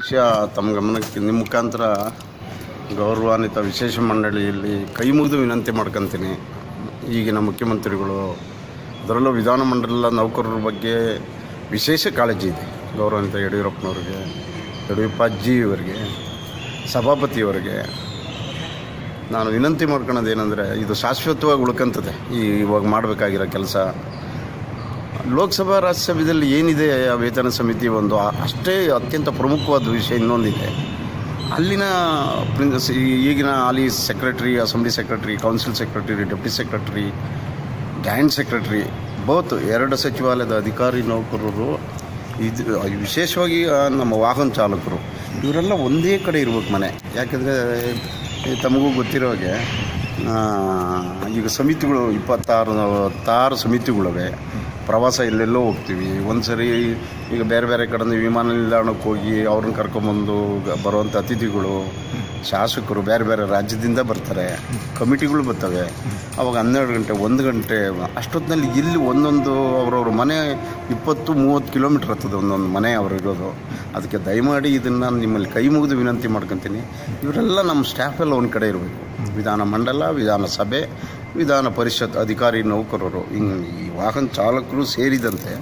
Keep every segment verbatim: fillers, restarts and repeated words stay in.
ವಿಷಯ ತಮ್ಮ ಗಮನಕ್ಕೆ ನಿಮ್ಮ ಮುಖಾಂತರ ಗೌರವಾನ್ವಿತ ವಿಶೇಷ ಮಂಡಳಿಯಲ್ಲಿ ಕೈ ಮುಗಿದು ವಿನಂತಿ ಮಾಡ್ಕೊತೀನಿ. ಈಗಿನ ಮುಖ್ಯಮಂತ್ರಿಗಳು ಅದರಲ್ಲೂ ವಿಧಾನಮಂಡಲ ನೌಕರರ ಬಗ್ಗೆ ವಿಶೇಷ ಕಾಳಜಿ ಇದೆ. ಗೌರವಾನ್ವಿತ ಯಡಿಯೂರಪ್ಪನವ್ರಿಗೆ, ಯಡಿಯೂರಪ್ಪಾಜಿಯವರಿಗೆ, ಸಭಾಪತಿಯವರಿಗೆ ನಾನು ವಿನಂತಿ ಮಾಡ್ಕೊಳೋದೇನೆಂದರೆ, ಇದು ಶಾಶ್ವತವಾಗಿ ಉಳ್ಕೊಂತದೆ. ಈ ಇವಾಗ ಮಾಡಬೇಕಾಗಿರೋ ಕೆಲಸ ಲೋಕಸಭಾ ರಾಜ್ಯಸಭೆಯಲ್ಲಿ ಏನಿದೆ ಆ ವೇತನ ಸಮಿತಿ ಒಂದು ಅಷ್ಟೇ ಅತ್ಯಂತ ಪ್ರಮುಖವಾದ ವಿಷಯ ಇನ್ನೊಂದಿದೆ. ಅಲ್ಲಿನ ಪ್ರಿನ್ಸ್ ಈಗಿನ ಹಾಲಿ secretary, assembly secretary, council secretary, deputy secretary, joint secretary ಬಹುತ್ ಎರಡು ಸಚಿವಾಲಯದ ಅಧಿಕಾರಿ ನೌಕರರು, ಇದು ವಿಶೇಷವಾಗಿ ನಮ್ಮ ವಾಹನ ಚಾಲಕರು, ಇವರೆಲ್ಲ ಒಂದೇ ಕಡೆ ಇರ್ಬೇಕು ಮನೆ. ಯಾಕೆಂದರೆ ತಮಗೂ ಗೊತ್ತಿರೋ ಹಾಗೆ ಈಗ ಸಮಿತಿಗಳು ಇಪ್ಪತ್ತಾರು ಹತ್ತಾರು ಸಮಿತಿಗಳಿವೆ. ಪ್ರವಾಸ ಎಲ್ಲೆಲ್ಲೋ ಹೋಗ್ತೀವಿ. ಒಂದು ಸರಿ ಈಗ ಬೇರೆ ಬೇರೆ ಕಡೆಯಿಂದ ವಿಮಾನ ನಿಲ್ದಾಣಕ್ಕೆ ಹೋಗಿ ಅವ್ರನ್ನ ಕರ್ಕೊಂಬಂದು ಬರುವಂಥ ಅತಿಥಿಗಳು, ಶಾಸಕರು ಬೇರೆ ಬೇರೆ ರಾಜ್ಯದಿಂದ ಬರ್ತಾರೆ, ಕಮಿಟಿಗಳು ಬರ್ತವೆ. ಅವಾಗ ಹನ್ನೆರಡು ಗಂಟೆ ಒಂದು ಗಂಟೆ ಅಷ್ಟೊತ್ತಿನಲ್ಲಿ ಇಲ್ಲಿ ಒಂದೊಂದು ಅವರವ್ರ ಮನೆ ಇಪ್ಪತ್ತು ಮೂವತ್ತು ಕಿಲೋಮೀಟ್ರ್ ಹತ್ತದೆ ಒಂದೊಂದು ಮನೆ ಅವರು ಇರೋದು. ಅದಕ್ಕೆ ದಯಮಾಡಿ ಇದನ್ನು ನಿಮ್ಮಲ್ಲಿ ಕೈ ಮುಗಿದು ವಿನಂತಿ ಮಾಡ್ಕೊತೀನಿ. ಇವರೆಲ್ಲ ನಮ್ಮ ಸ್ಟಾಫೆಲ್ಲ ಒಂದು ಕಡೆ ಇರಬೇಕು. ವಿಧಾನ ಮಂಡಲ, ವಿಧಾನಸಭೆ, ವಿಧಾನ ಪರಿಷತ್ ಅಧಿಕಾರಿ ನೌಕರರು, ಹಿಂಗೆ ಈ ವಾಹನ ಚಾಲಕರು ಸೇರಿದಂತೆ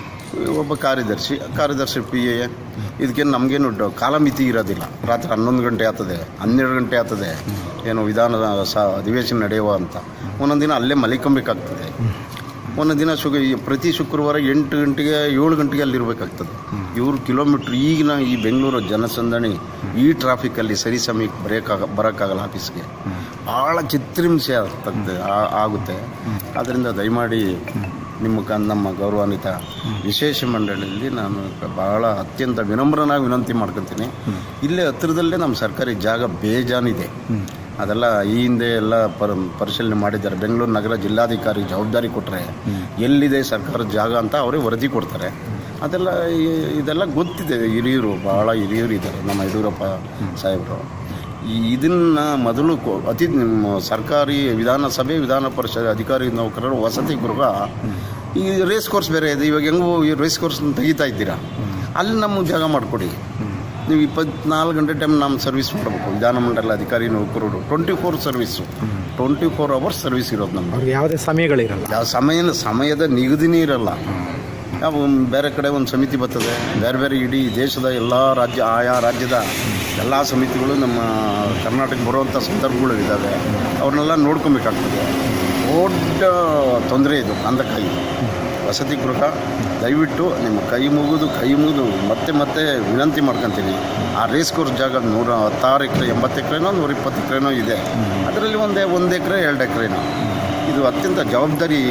ಒಬ್ಬ ಕಾರ್ಯದರ್ಶಿ, ಕಾರ್ಯದರ್ಶಿ ಪಿ ಎ, ಇದಕ್ಕೇನು ನಮಗೇನು ಕಾಲಮಿತಿ ಇರೋದಿಲ್ಲ. ರಾತ್ರಿ ಹನ್ನೊಂದು ಗಂಟೆ ಆಗ್ತದೆ, ಹನ್ನೆರಡು ಗಂಟೆ ಆಗ್ತದೆ, ಏನು ವಿಧಾನದ ಸ ಅಧಿವೇಶನ ನಡೆಯುವ ಅಂತ. ಒಂದೊಂದು ದಿನ ಅಲ್ಲೇ ಮಲಿಕೊಂಬೇಕಾಗ್ತದೆ. ಒಂದೊಂದು ದಿನ ಶುಗ ಪ್ರತಿ ಶುಕ್ರವಾರ ಎಂಟು ಗಂಟೆಗೆ ಏಳು ಗಂಟೆಗೆ ಅಲ್ಲಿರಬೇಕಾಗ್ತದೆ. ಇವರು ಕಿಲೋಮೀಟ್ರ್ ಈಗಿನ ಈ ಬೆಂಗಳೂರು ಜನಸಂದಣಿ ಈ ಟ್ರಾಫಿಕಲ್ಲಿ ಸರಿ ಸಮಯಕ್ಕೆ ಬರೋಕ್ಕಾಗ ಬರೋಕ್ಕಾಗಲ್ಲ ಆಫೀಸ್ಗೆ. ಭಾಳ ಚಿತ್ರಹಿಂಸೆ ಆಗ್ತದೆ ಆಗುತ್ತೆ. ಆದ್ದರಿಂದ ದಯಮಾಡಿ ನಿಮ್ಮ ನಮ್ಮ ಗೌರವಾನ್ವಿತ ವಿಶೇಷ ಮಂಡಳಿಯಲ್ಲಿ ನಾನು ಭಾಳ ಅತ್ಯಂತ ವಿನಮ್ರನಾಗಿ ವಿನಂತಿ ಮಾಡ್ಕೊತೀನಿ. ಇಲ್ಲೇ ಹತ್ತಿರದಲ್ಲೇ ನಮ್ಮ ಸರ್ಕಾರಿ ಜಾಗ ಬೇಜಾನಿದೆ. ಅದೆಲ್ಲ ಈ ಹಿಂದೆ ಎಲ್ಲ ಪರ್ ಪರಿಶೀಲನೆ ಮಾಡಿದ್ದಾರೆ. ಬೆಂಗಳೂರು ನಗರ ಜಿಲ್ಲಾಧಿಕಾರಿ ಜವಾಬ್ದಾರಿ ಕೊಟ್ಟರೆ ಎಲ್ಲಿದೆ ಸರ್ಕಾರದ ಜಾಗ ಅಂತ ಅವರೇ ವರದಿ ಕೊಡ್ತಾರೆ. ಅದೆಲ್ಲ ಇದೆಲ್ಲ ಗೊತ್ತಿದೆ. ಹಿರಿಯರು, ಭಾಳ ಹಿರಿಯರು ಇದ್ದಾರೆ ನಮ್ಮ ಯಡಿಯೂರಪ್ಪ ಸಾಹೇಬರು. ಈ ಇದನ್ನು ಮೊದಲು ಅತಿ ಸರ್ಕಾರಿ ವಿಧಾನಸಭೆ, ವಿಧಾನ ಪರಿಷತ್ ಅಧಿಕಾರಿ ನೌಕರರು ವಸತಿ ಗೃಹ, ಈ ರೇಸ್ ಕೋರ್ಸ್ ಬೇರೆ ಇದೆ. ಇವಾಗ ಹೆಂಗೂ ಈ ರೇಸ್ ಕೋರ್ಸ್ನ ತೆಗಿತಾ ಇದ್ದೀರಾ, ಅಲ್ಲಿ ನಮಗೆ ಜಾಗ ಮಾಡಿಕೊಡಿ. ನೀವು ಇಪ್ಪತ್ನಾಲ್ಕು ಗಂಟೆ ಟೈಮ್ ನಮ್ಮ ಸರ್ವಿಸ್ ಮಾಡಬೇಕು. ವಿಧಾನಮಂಡಲ ಅಧಿಕಾರಿ ನೌಕರರು twenty four service, twenty four hours service ಇರೋದು ನಮ್ಗೆ. ಯಾವುದೇ ಸಮಯಗಳಿರಲ್ಲ, ಯಾವ ಸಮಯ ಸಮಯದ ನಿಗದಿನೇ ಇರಲ್ಲ. ಯಾವ ಬೇರೆ ಕಡೆ ಒಂದು ಸಮಿತಿ ಬರ್ತದೆ, ಬೇರೆ ಬೇರೆ ಇಡೀ ದೇಶದ ಎಲ್ಲ ರಾಜ್ಯ, ಆಯಾ ರಾಜ್ಯದ ಎಲ್ಲ ಸಮಿತಿಗಳು ನಮ್ಮ ಕರ್ನಾಟಕಕ್ಕೆ ಬರುವಂಥ ಸಂದರ್ಭಗಳು ಇದ್ದಾವೆ. ಅವ್ರನ್ನೆಲ್ಲ ನೋಡ್ಕೊಬೇಕಾಗ್ತದೆ. ದೊಡ್ಡ ತೊಂದರೆ ಇದು ಅಂಧಕಾಯಿ ವಸತಿ ಗೃಹ. ದಯವಿಟ್ಟು ನಿಮ್ಮ ಕೈ ಮುಗಿದು ಕೈ ಮುಗಿದು ಮತ್ತೆ ಮತ್ತೆ ವಿನಂತಿ ಮಾಡ್ಕೊತೀನಿ. ಆ ರೇಸ್ ಕೋರ್ಸ್ ಜಾಗ ನೂರ ಹತ್ತಾರು ಎಕರೆ, ಎಂಬತ್ತು ಎಕರೆನೋ ನೂರ ಇಪ್ಪತ್ತು ಎಕರೆನೋ ಇದೆ. ಅದರಲ್ಲಿ ಒಂದೇ ಒಂದು ಎಕರೆ ಎರಡು ಎಕರೆನೋ. ಇದು ಅತ್ಯಂತ ಜವಾಬ್ದಾರಿ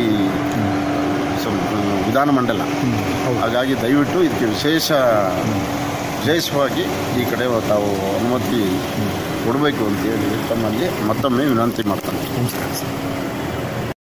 ವಿಧಾನಮಂಡಲ. ಹಾಗಾಗಿ ದಯವಿಟ್ಟು ಇದಕ್ಕೆ ವಿಶೇಷ ವಿಶೇಷವಾಗಿ ಈ ಕಡೆ ತಾವು ಅನುಮತಿ ಕೊಡಬೇಕು ಅಂತೇಳಿ ತಮ್ಮಲ್ಲಿ ಮತ್ತೊಮ್ಮೆ ವಿನಂತಿ ಮಾಡ್ತಾನೆ.